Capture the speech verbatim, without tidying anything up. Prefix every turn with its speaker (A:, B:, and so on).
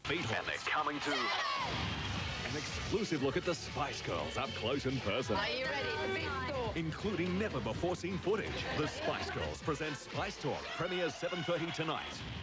A: Beat and they're coming to an exclusive look at the Spice Girls up close and personal.
B: Are you ready for Beat Store?
A: Including never-before-seen footage. The Spice Girls present Spice Talk, premieres seven thirty tonight.